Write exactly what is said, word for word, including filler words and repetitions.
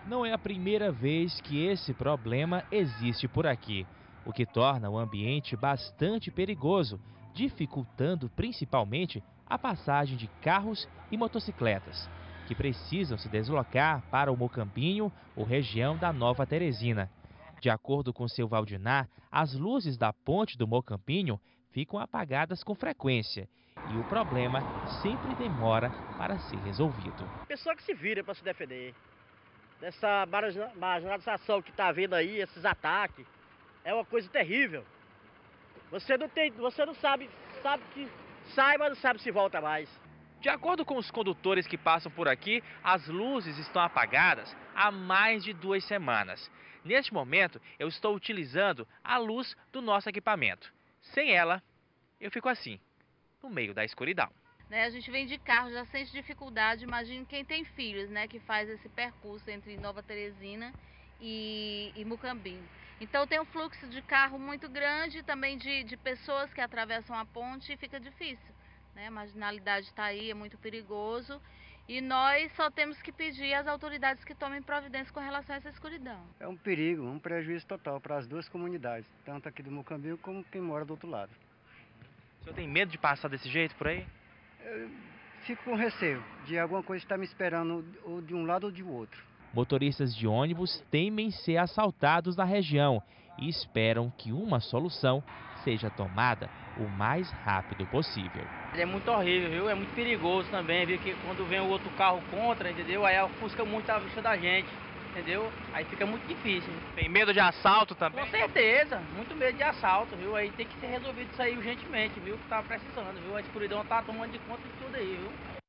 Não é a primeira vez que esse problema existe por aqui, o que torna o ambiente bastante perigoso, dificultando principalmente a passagem de carros e motocicletas, que precisam se deslocar para o Mocambinho ou região da Nova Teresina. De acordo com seu Valdinar, as luzes da ponte do Mocambinho ficam apagadas com frequência e o problema sempre demora para ser resolvido. Pessoa que se vira para se defender dessa marginalização que está havendo aí, esses ataques, é uma coisa terrível. Você não tem, você não sabe, sabe que sai, mas não sabe se volta mais. De acordo com os condutores que passam por aqui, as luzes estão apagadas há mais de duas semanas. Neste momento, eu estou utilizando a luz do nosso equipamento. Sem ela, eu fico assim, no meio da escuridão. Né, a gente vem de carro, já sente dificuldade, imagine quem tem filhos, né, que faz esse percurso entre Nova Teresina e, e Mocambinho. Então tem um fluxo de carro muito grande, também de, de pessoas que atravessam a ponte e fica difícil. Né? A marginalidade está aí, é muito perigoso e nós só temos que pedir às autoridades que tomem providência com relação a essa escuridão. É um perigo, um prejuízo total para as duas comunidades, tanto aqui do Mocambinho como quem mora do outro lado. O senhor tem medo de passar desse jeito por aí? Eu fico com receio de alguma coisa estar me esperando ou de um lado ou de outro. Motoristas de ônibus temem ser assaltados na região e esperam que uma solução seja tomada o mais rápido possível. É muito horrível, viu? É muito perigoso também, viu? Que quando vem o outro carro contra, entendeu? Aí ofusca muito a vista da gente, entendeu? Aí fica muito difícil. Tem medo de assalto também? Com certeza, muito medo de assalto, viu? Aí tem que ser resolvido isso aí urgentemente, viu? Que tá precisando, viu? A escuridão tá tomando de conta de tudo aí, viu?